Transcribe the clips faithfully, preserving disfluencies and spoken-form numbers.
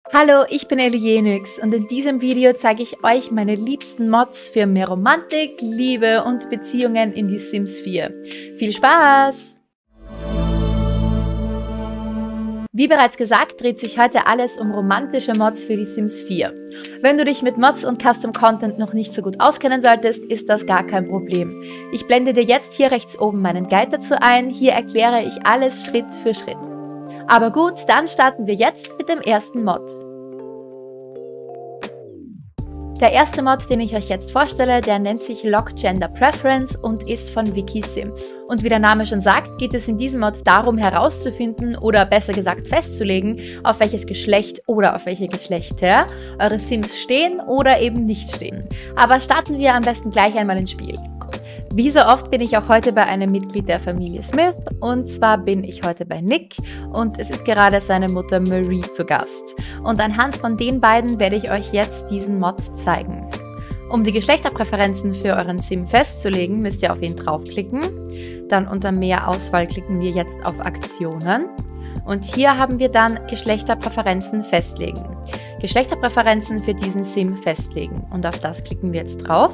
Hallo, ich bin Elienix und in diesem Video zeige ich euch meine liebsten Mods für mehr Romantik, Liebe und Beziehungen in die Sims vier. Viel Spaß! Wie bereits gesagt, dreht sich heute alles um romantische Mods für die Sims vier. Wenn du dich mit Mods und Custom Content noch nicht so gut auskennen solltest, ist das gar kein Problem. Ich blende dir jetzt hier rechts oben meinen Guide dazu ein, hier erkläre ich alles Schritt für Schritt. Aber gut, dann starten wir jetzt mit dem ersten Mod. Der erste Mod, den ich euch jetzt vorstelle, der nennt sich Lock Gender Preference und ist von Wiki Sims. Und wie der Name schon sagt, geht es in diesem Mod darum herauszufinden oder besser gesagt festzulegen, auf welches Geschlecht oder auf welche Geschlechter eure Sims stehen oder eben nicht stehen. Aber starten wir am besten gleich einmal ins Spiel. Wie so oft bin ich auch heute bei einem Mitglied der Familie Smith, und zwar bin ich heute bei Nick und es ist gerade seine Mutter Marie zu Gast. Und anhand von den beiden werde ich euch jetzt diesen Mod zeigen. Um die Geschlechterpräferenzen für euren Sim festzulegen, müsst ihr auf ihn draufklicken. Dann unter Mehr Auswahl klicken wir jetzt auf Aktionen. Und hier haben wir dann Geschlechterpräferenzen festlegen. Geschlechterpräferenzen für diesen Sim festlegen. Und auf das klicken wir jetzt drauf.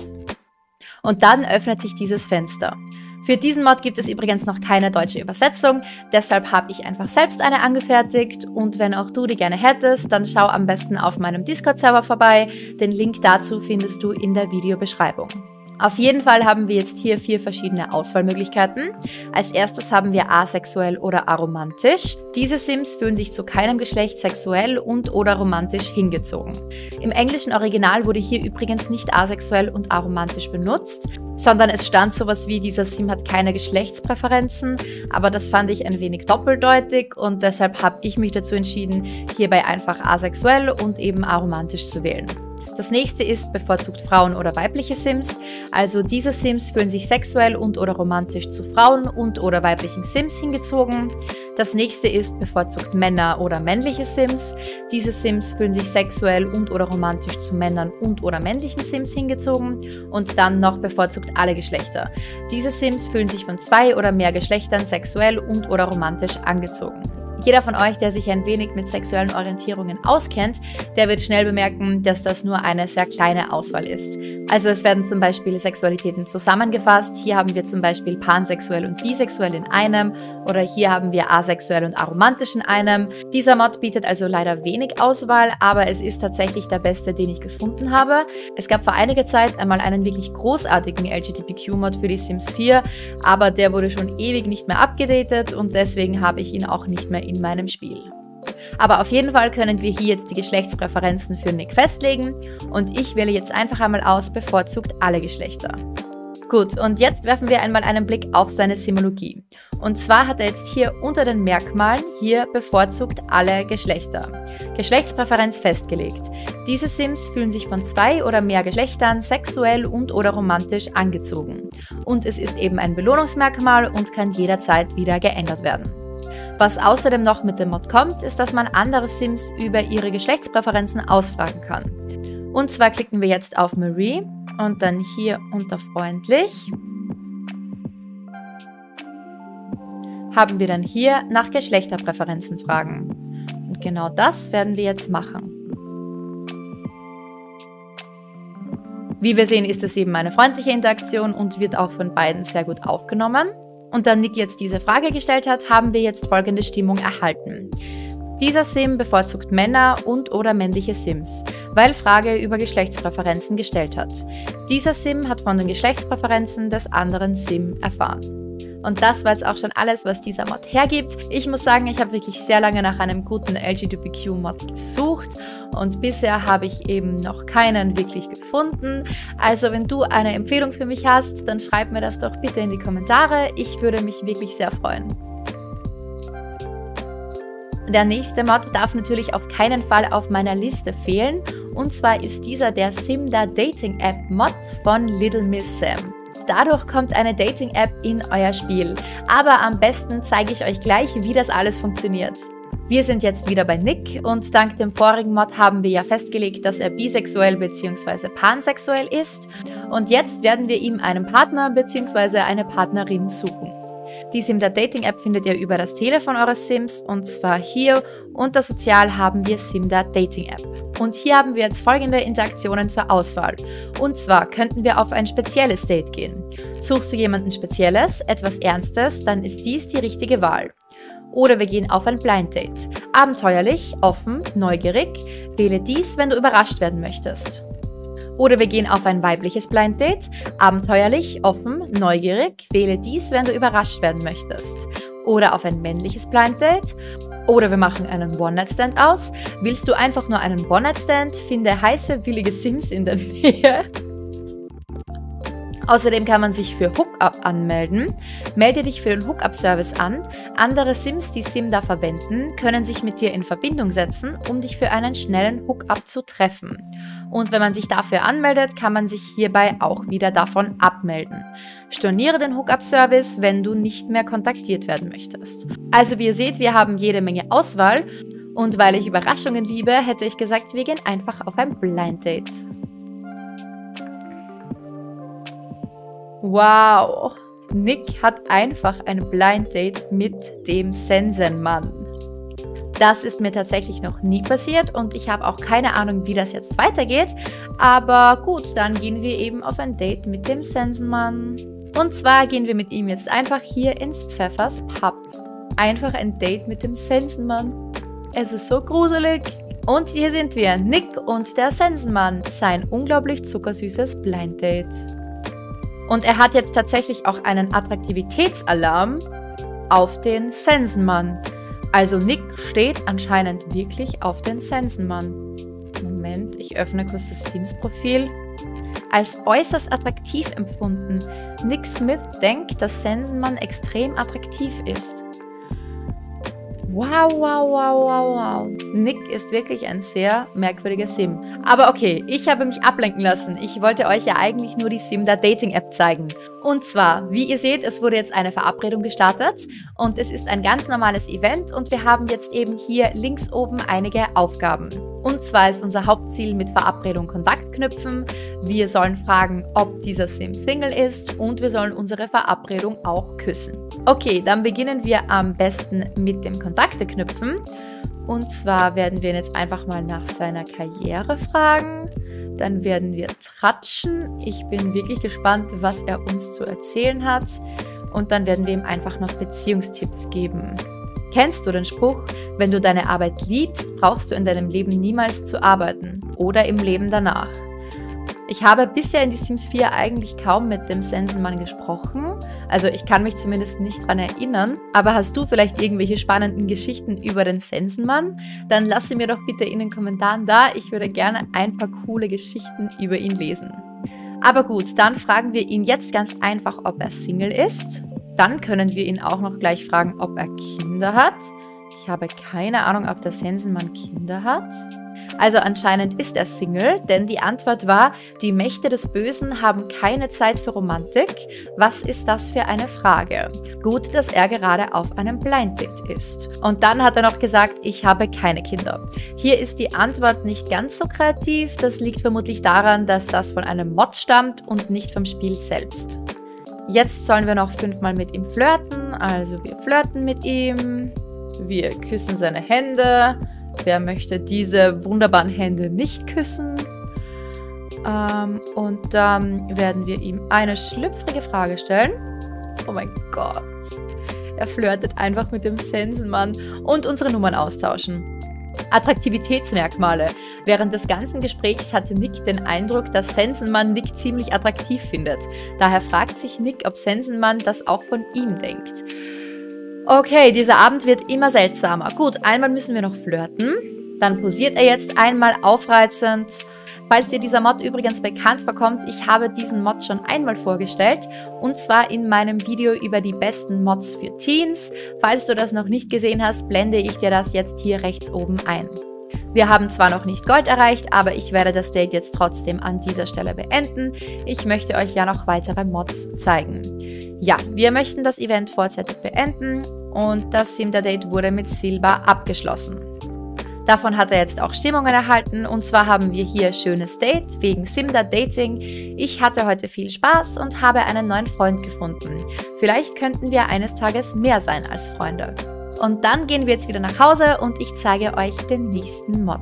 Und dann öffnet sich dieses Fenster. Für diesen Mod gibt es übrigens noch keine deutsche Übersetzung, deshalb habe ich einfach selbst eine angefertigt und wenn auch du die gerne hättest, dann schau am besten auf meinem Discord-Server vorbei. Den Link dazu findest du in der Videobeschreibung. Auf jeden Fall haben wir jetzt hier vier verschiedene Auswahlmöglichkeiten. Als erstes haben wir asexuell oder aromantisch. Diese Sims fühlen sich zu keinem Geschlecht sexuell und oder romantisch hingezogen. Im englischen Original wurde hier übrigens nicht asexuell und aromantisch benutzt, sondern es stand sowas wie, dieser Sim hat keine Geschlechtspräferenzen, aber das fand ich ein wenig doppeldeutig und deshalb habe ich mich dazu entschieden, hierbei einfach asexuell und eben aromantisch zu wählen. Das nächste ist bevorzugt Frauen oder weibliche Sims. Also diese Sims fühlen sich sexuell und oder romantisch zu Frauen und oder weiblichen Sims hingezogen. Das nächste ist bevorzugt Männer oder männliche Sims. Diese Sims fühlen sich sexuell und oder romantisch zu Männern und oder männlichen Sims hingezogen. Und dann noch bevorzugt alle Geschlechter. Diese Sims fühlen sich von zwei oder mehr Geschlechtern sexuell und oder romantisch angezogen. Jeder von euch, der sich ein wenig mit sexuellen Orientierungen auskennt, der wird schnell bemerken, dass das nur eine sehr kleine Auswahl ist. Also es werden zum Beispiel Sexualitäten zusammengefasst. Hier haben wir zum Beispiel pansexuell und bisexuell in einem oder hier haben wir asexuell und aromantisch in einem. Dieser Mod bietet also leider wenig Auswahl, aber es ist tatsächlich der beste, den ich gefunden habe. Es gab vor einiger Zeit einmal einen wirklich großartigen L G B T Q-Mod für die Sims vier, aber der wurde schon ewig nicht mehr abgedatet und deswegen habe ich ihn auch nicht mehr in meinem Spiel. Aber auf jeden Fall können wir hier jetzt die Geschlechtspräferenzen für Nick festlegen und ich wähle jetzt einfach einmal aus, bevorzugt alle Geschlechter. Gut, und jetzt werfen wir einmal einen Blick auf seine Simologie. Und zwar hat er jetzt hier unter den Merkmalen hier bevorzugt alle Geschlechter. Geschlechtspräferenz festgelegt. Diese Sims fühlen sich von zwei oder mehr Geschlechtern sexuell und oder romantisch angezogen. Und es ist eben ein Belohnungsmerkmal und kann jederzeit wieder geändert werden. Was außerdem noch mit dem Mod kommt, ist, dass man andere Sims über ihre Geschlechtspräferenzen ausfragen kann. Und zwar klicken wir jetzt auf Marie und dann hier unter freundlich haben wir dann hier nach Geschlechterpräferenzen fragen. Und genau das werden wir jetzt machen. Wie wir sehen, ist es eben eine freundliche Interaktion und wird auch von beiden sehr gut aufgenommen. Und da Nick jetzt diese Frage gestellt hat, haben wir jetzt folgende Stimmung erhalten. Dieser Sim bevorzugt Männer und oder männliche Sims, weil Frage über Geschlechtspräferenzen gestellt hat. Dieser Sim hat von den Geschlechtspräferenzen des anderen Sim erfahren. Und das war jetzt auch schon alles, was dieser Mod hergibt. Ich muss sagen, ich habe wirklich sehr lange nach einem guten L G B T Q-Mod gesucht und bisher habe ich eben noch keinen wirklich gefunden. Also wenn du eine Empfehlung für mich hast, dann schreib mir das doch bitte in die Kommentare. Ich würde mich wirklich sehr freuen. Der nächste Mod darf natürlich auf keinen Fall auf meiner Liste fehlen. Und zwar ist dieser der Simda Dating App Mod von Little Miss Sam. Dadurch kommt eine Dating-App in euer Spiel. Aber am besten zeige ich euch gleich, wie das alles funktioniert. Wir sind jetzt wieder bei Nick und dank dem vorigen Mod haben wir ja festgelegt, dass er bisexuell bzw. pansexuell ist. Und jetzt werden wir ihm einen Partner bzw. eine Partnerin suchen. Die Simda Dating App findet ihr über das Telefon eures Sims und zwar hier. Unter Sozial haben wir Simda Dating App. Und hier haben wir jetzt folgende Interaktionen zur Auswahl. Und zwar könnten wir auf ein spezielles Date gehen. Suchst du jemanden Spezielles, etwas Ernstes, dann ist dies die richtige Wahl. Oder wir gehen auf ein Blind Date. Abenteuerlich, offen, neugierig. Wähle dies, wenn du überrascht werden möchtest. Oder wir gehen auf ein weibliches Blind Date. Abenteuerlich, offen, neugierig. Wähle dies, wenn du überrascht werden möchtest. Oder auf ein männliches Blind Date. Oder wir machen einen One-Night-Stand aus. Willst du einfach nur einen One-Night-Stand? Finde heiße, willige Sims in der Nähe. Außerdem kann man sich für Hookup anmelden. Melde dich für den Hookup-Service an. Andere Sims, die Simda verwenden, können sich mit dir in Verbindung setzen, um dich für einen schnellen Hookup zu treffen. Und wenn man sich dafür anmeldet, kann man sich hierbei auch wieder davon abmelden. Storniere den Hookup-Service, wenn du nicht mehr kontaktiert werden möchtest. Also wie ihr seht, wir haben jede Menge Auswahl. Und weil ich Überraschungen liebe, hätte ich gesagt, wir gehen einfach auf ein Blind Date. Wow, Nick hat einfach ein Blind Date mit dem Sensenmann. Das ist mir tatsächlich noch nie passiert und ich habe auch keine Ahnung, wie das jetzt weitergeht. Aber gut, dann gehen wir eben auf ein Date mit dem Sensenmann. Und zwar gehen wir mit ihm jetzt einfach hier ins Pfeffers Pub. Einfach ein Date mit dem Sensenmann. Es ist so gruselig. Und hier sind wir, Nick und der Sensenmann, sein unglaublich zuckersüßes Blind Date. Und er hat jetzt tatsächlich auch einen Attraktivitätsalarm auf den Sensenmann. Also Nick steht anscheinend wirklich auf den Sensenmann. Moment, ich öffne kurz das Sims-Profil. Als äußerst attraktiv empfunden. Nick Smith denkt, dass Sensenmann extrem attraktiv ist. Wow, wow, wow, wow, wow. Nick ist wirklich ein sehr merkwürdiger Sim. Aber okay, ich habe mich ablenken lassen. Ich wollte euch ja eigentlich nur die Simda Dating App zeigen. Und zwar, wie ihr seht, es wurde jetzt eine Verabredung gestartet und es ist ein ganz normales Event und wir haben jetzt eben hier links oben einige Aufgaben. Und zwar ist unser Hauptziel mit Verabredung Kontakt knüpfen. Wir sollen fragen, ob dieser Sim Single ist und wir sollen unsere Verabredung auch küssen. Okay, dann beginnen wir am besten mit dem Kontakte knüpfen. Und zwar werden wir ihn jetzt einfach mal nach seiner Karriere fragen. Dann werden wir tratschen. Ich bin wirklich gespannt, was er uns zu erzählen hat. Und dann werden wir ihm einfach noch Beziehungstipps geben. Kennst du den Spruch, wenn du deine Arbeit liebst, brauchst du in deinem Leben niemals zu arbeiten oder im Leben danach? Ich habe bisher in die Sims vier eigentlich kaum mit dem Sensenmann gesprochen. Also ich kann mich zumindest nicht daran erinnern. Aber hast du vielleicht irgendwelche spannenden Geschichten über den Sensenmann? Dann lass sie mir doch bitte in den Kommentaren da. Ich würde gerne ein paar coole Geschichten über ihn lesen. Aber gut, dann fragen wir ihn jetzt ganz einfach, ob er Single ist. Dann können wir ihn auch noch gleich fragen, ob er Kinder hat. Ich habe keine Ahnung, ob der Sensenmann Kinder hat. Also anscheinend ist er Single, denn die Antwort war, die Mächte des Bösen haben keine Zeit für Romantik. Was ist das für eine Frage? Gut, dass er gerade auf einem Blind Date ist. Und dann hat er noch gesagt, ich habe keine Kinder. Hier ist die Antwort nicht ganz so kreativ. Das liegt vermutlich daran, dass das von einem Mod stammt und nicht vom Spiel selbst. Jetzt sollen wir noch fünfmal mit ihm flirten. Also wir flirten mit ihm. Wir küssen seine Hände. Wer möchte diese wunderbaren Hände nicht küssen? Ähm, und dann werden wir ihm eine schlüpfrige Frage stellen. Oh mein Gott. Er flirtet einfach mit dem Sensenmann und unsere Nummern austauschen. Attraktivitätsmerkmale. Während des ganzen Gesprächs hatte Nick den Eindruck, dass Sensenmann Nick ziemlich attraktiv findet. Daher fragt sich Nick, ob Sensenmann das auch von ihm denkt. Okay, dieser Abend wird immer seltsamer. Gut, einmal müssen wir noch flirten. Dann posiert er jetzt einmal aufreizend. Falls dir dieser Mod übrigens bekannt vorkommt, ich habe diesen Mod schon einmal vorgestellt. Und zwar in meinem Video über die besten Mods für Teens. Falls du das noch nicht gesehen hast, blende ich dir das jetzt hier rechts oben ein. Wir haben zwar noch nicht Gold erreicht, aber ich werde das Date jetzt trotzdem an dieser Stelle beenden. Ich möchte euch ja noch weitere Mods zeigen. Ja, wir möchten das Event vorzeitig beenden und das Simda Date wurde mit Silber abgeschlossen. Davon hat er jetzt auch Stimmungen erhalten und zwar haben wir hier schönes Date wegen SimDad Dating. Ich hatte heute viel Spaß und habe einen neuen Freund gefunden. Vielleicht könnten wir eines Tages mehr sein als Freunde. Und dann gehen wir jetzt wieder nach Hause und ich zeige euch den nächsten Mod.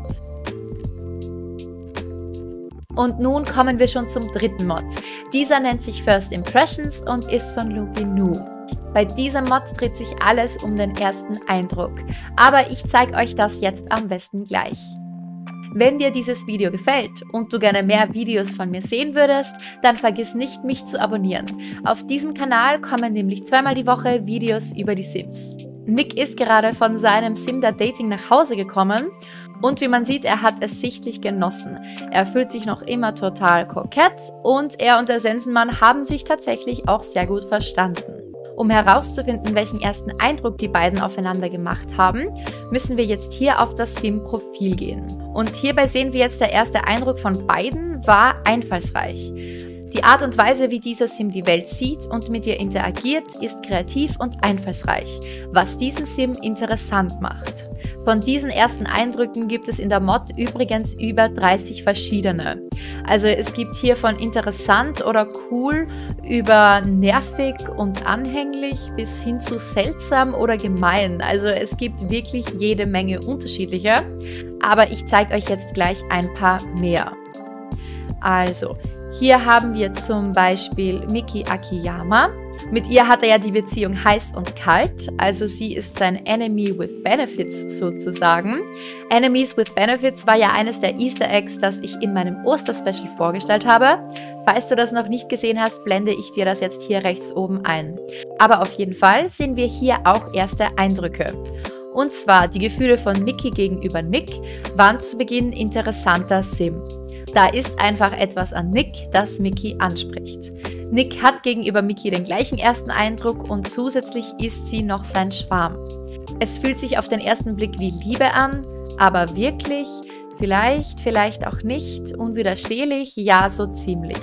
Und nun kommen wir schon zum dritten Mod. Dieser nennt sich First Impressions und ist von Lupinu. Bei diesem Mod dreht sich alles um den ersten Eindruck. Aber ich zeige euch das jetzt am besten gleich. Wenn dir dieses Video gefällt und du gerne mehr Videos von mir sehen würdest, dann vergiss nicht, mich zu abonnieren. Auf diesem Kanal kommen nämlich zweimal die Woche Videos über die Sims. Nick ist gerade von seinem SimDad Dating nach Hause gekommen und wie man sieht, er hat es sichtlich genossen. Er fühlt sich noch immer total kokett und er und der Sensenmann haben sich tatsächlich auch sehr gut verstanden. Um herauszufinden, welchen ersten Eindruck die beiden aufeinander gemacht haben, müssen wir jetzt hier auf das Sim-Profil gehen. Und hierbei sehen wir jetzt, der erste Eindruck von beiden war einfallsreich. Die Art und Weise, wie dieser Sim die Welt sieht und mit ihr interagiert, ist kreativ und einfallsreich, was diesen Sim interessant macht. Von diesen ersten Eindrücken gibt es in der Mod übrigens über dreißig verschiedene. Also es gibt hier von interessant oder cool über nervig und anhänglich bis hin zu seltsam oder gemein. Also es gibt wirklich jede Menge unterschiedliche, aber ich zeige euch jetzt gleich ein paar mehr. Also, hier haben wir zum Beispiel Miki Akiyama. Mit ihr hat er ja die Beziehung heiß und kalt, also sie ist sein Enemy with Benefits sozusagen. Enemies with Benefits war ja eines der Easter Eggs, das ich in meinem Osterspecial vorgestellt habe. Falls du das noch nicht gesehen hast, blende ich dir das jetzt hier rechts oben ein. Aber auf jeden Fall sehen wir hier auch erste Eindrücke. Und zwar die Gefühle von Miki gegenüber Nick waren zu Beginn interessanter Sim. Da ist einfach etwas an Nick, das Miki anspricht. Nick hat gegenüber Miki den gleichen ersten Eindruck und zusätzlich ist sie noch sein Schwarm. Es fühlt sich auf den ersten Blick wie Liebe an, aber wirklich, vielleicht, vielleicht auch nicht, unwiderstehlich, ja so ziemlich.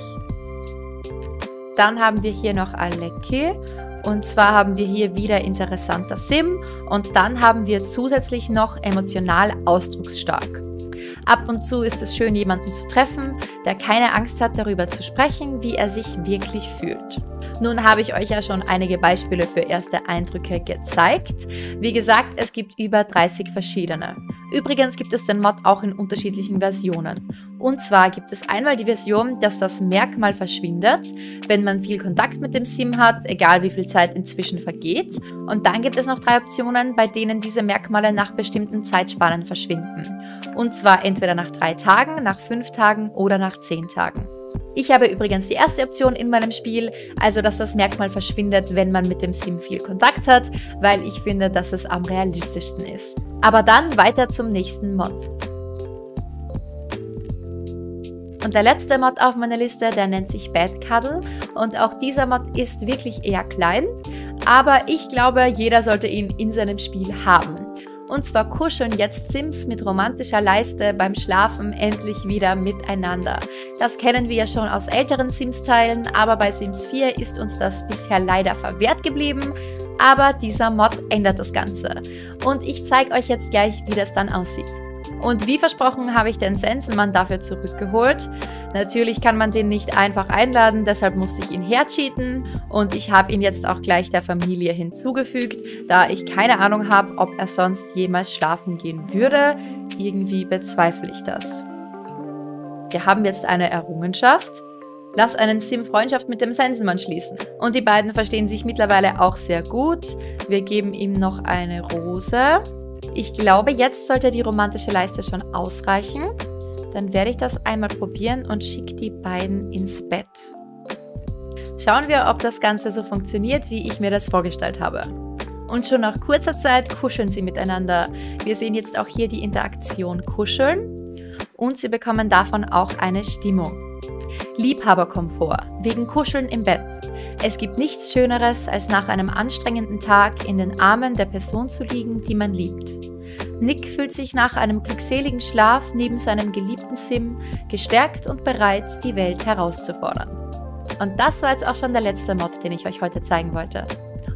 Dann haben wir hier noch Aleki. Und zwar haben wir hier wieder interessanter Sim und dann haben wir zusätzlich noch emotional ausdrucksstark. Ab und zu ist es schön, jemanden zu treffen, der keine Angst hat, darüber zu sprechen, wie er sich wirklich fühlt. Nun habe ich euch ja schon einige Beispiele für erste Eindrücke gezeigt. Wie gesagt, es gibt über dreißig verschiedene. Übrigens gibt es den Mod auch in unterschiedlichen Versionen. Und zwar gibt es einmal die Version, dass das Merkmal verschwindet, wenn man viel Kontakt mit dem Sim hat, egal wie viel Zeit inzwischen vergeht. Und dann gibt es noch drei Optionen, bei denen diese Merkmale nach bestimmten Zeitspannen verschwinden. Und zwar entweder nach drei Tagen, nach fünf Tagen oder nach zehn Tagen. Ich habe übrigens die erste Option in meinem Spiel, also dass das Merkmal verschwindet, wenn man mit dem Sim viel Kontakt hat, weil ich finde, dass es am realistischsten ist. Aber dann weiter zum nächsten Mod. Und der letzte Mod auf meiner Liste, der nennt sich Bad Cuddle und auch dieser Mod ist wirklich eher klein, aber ich glaube, jeder sollte ihn in seinem Spiel haben. Und zwar kuscheln jetzt Sims mit romantischer Leiste beim Schlafen endlich wieder miteinander. Das kennen wir ja schon aus älteren Sims-Teilen, aber bei Sims vier ist uns das bisher leider verwehrt geblieben. Aber dieser Mod ändert das Ganze. Und ich zeige euch jetzt gleich, wie das dann aussieht. Und wie versprochen habe ich den Sensenmann dafür zurückgeholt. Natürlich kann man den nicht einfach einladen, deshalb musste ich ihn hercheaten und ich habe ihn jetzt auch gleich der Familie hinzugefügt, da ich keine Ahnung habe, ob er sonst jemals schlafen gehen würde. Irgendwie bezweifle ich das. Wir haben jetzt eine Errungenschaft. Lass einen Sim Freundschaft mit dem Sensenmann schließen. Und die beiden verstehen sich mittlerweile auch sehr gut. Wir geben ihm noch eine Rose. Ich glaube, jetzt sollte die romantische Leiste schon ausreichen. Dann werde ich das einmal probieren und schicke die beiden ins Bett. Schauen wir, ob das Ganze so funktioniert, wie ich mir das vorgestellt habe. Und schon nach kurzer Zeit kuscheln sie miteinander. Wir sehen jetzt auch hier die Interaktion kuscheln und sie bekommen davon auch eine Stimmung. Liebhaberkomfort, wegen Kuscheln im Bett. Es gibt nichts Schöneres, als nach einem anstrengenden Tag in den Armen der Person zu liegen, die man liebt. Nick fühlt sich nach einem glückseligen Schlaf neben seinem geliebten Sim gestärkt und bereit, die Welt herauszufordern. Und das war jetzt auch schon der letzte Mod, den ich euch heute zeigen wollte.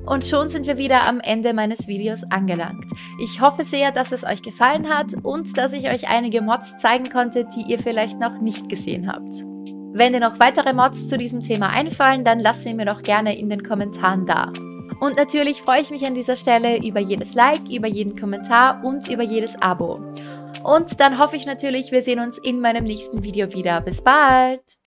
Und schon sind wir wieder am Ende meines Videos angelangt. Ich hoffe sehr, dass es euch gefallen hat und dass ich euch einige Mods zeigen konnte, die ihr vielleicht noch nicht gesehen habt. Wenn dir noch weitere Mods zu diesem Thema einfallen, dann lasst sie mir doch gerne in den Kommentaren da. Und natürlich freue ich mich an dieser Stelle über jedes Like, über jeden Kommentar und über jedes Abo. Und dann hoffe ich natürlich, wir sehen uns in meinem nächsten Video wieder. Bis bald!